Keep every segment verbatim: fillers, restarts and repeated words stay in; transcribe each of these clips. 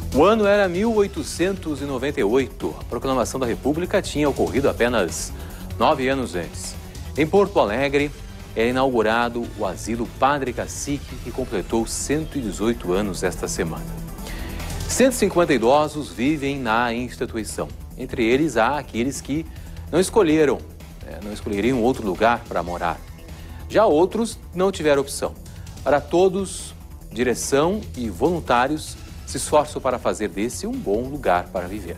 O ano era mil oitocentos e noventa e oito. A proclamação da República tinha ocorrido apenas nove anos antes. Em Porto Alegre, é inaugurado o Asilo Padre Cacique, que completou cento e dezoito anos esta semana. cento e cinquenta idosos vivem na instituição. Entre eles, há aqueles que não escolheram, é, não escolheriam outro lugar para morar. Já outros não tiveram opção. Para todos, direção e voluntários se esforçam para fazer desse um bom lugar para viver.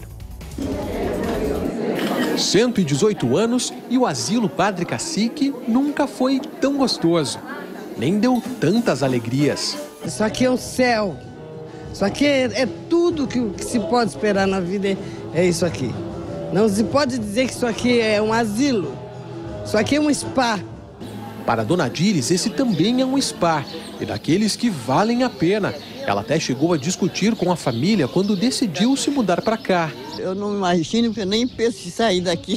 cento e dezoito anos e o Asilo Padre Cacique nunca foi tão gostoso. Nem deu tantas alegrias. Isso aqui é o céu. Isso aqui é, é tudo que, que se pode esperar na vida, é, é isso aqui. Não se pode dizer que isso aqui é um asilo. Isso aqui é um spa. Para Dona Dires, esse também é um spa, e daqueles que valem a pena. Ela até chegou a discutir com a família quando decidiu se mudar para cá. Eu não imagino, porque eu nem penso em sair daqui.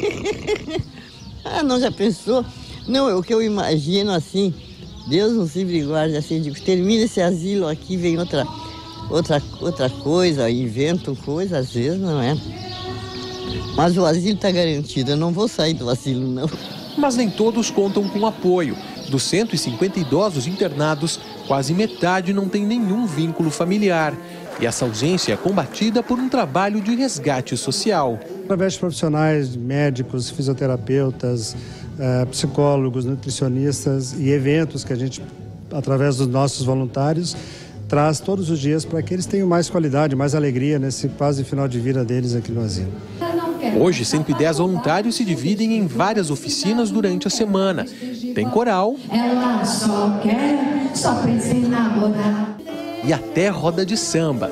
Ah, não, já pensou? Não, o que eu imagino assim, Deus nos livre e guarde, assim, digo, termina esse asilo aqui, vem outra, outra, outra coisa, inventam coisa, às vezes, não é? Mas o asilo está garantido, eu não vou sair do asilo, não. Mas nem todos contam com apoio. Dos cento e cinquenta idosos internados, quase metade não tem nenhum vínculo familiar. E essa ausência é combatida por um trabalho de resgate social. Através de profissionais, médicos, fisioterapeutas, psicólogos, nutricionistas e eventos que a gente, através dos nossos voluntários, traz todos os dias para que eles tenham mais qualidade, mais alegria nesse quase final de vida deles aqui no asilo. Hoje, cento e dez voluntários se dividem em várias oficinas durante a semana. Tem coral. Ela só quer, só pensa em namorar. E até roda de samba.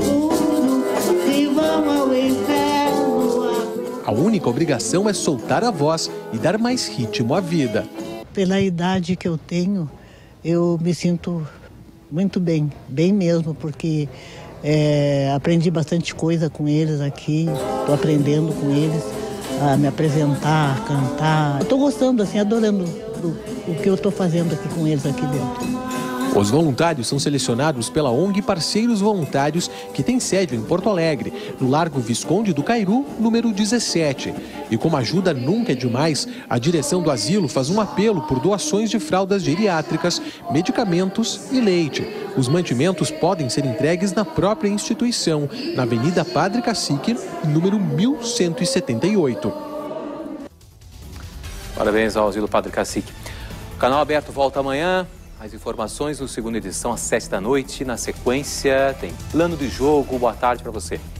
A única obrigação é soltar a voz e dar mais ritmo à vida. Pela idade que eu tenho, eu me sinto muito bem, bem mesmo, porque é, aprendi bastante coisa com eles aqui, estou aprendendo com eles a me apresentar, a cantar. Estou gostando, assim, adorando do, o que eu estou fazendo aqui com eles aqui dentro. Os voluntários são selecionados pela O N G Parceiros Voluntários, que tem sede em Porto Alegre, no Largo Visconde do Cairu, número dezessete. E como ajuda nunca é demais, a direção do asilo faz um apelo por doações de fraldas geriátricas, medicamentos e leite. Os mantimentos podem ser entregues na própria instituição, na Avenida Padre Cacique, número mil cento e setenta e oito. Parabéns ao Asilo Padre Cacique. O Canal Aberto volta amanhã. As informações no segunda edição às sete da noite. Na sequência, tem plano de jogo. Boa tarde para você.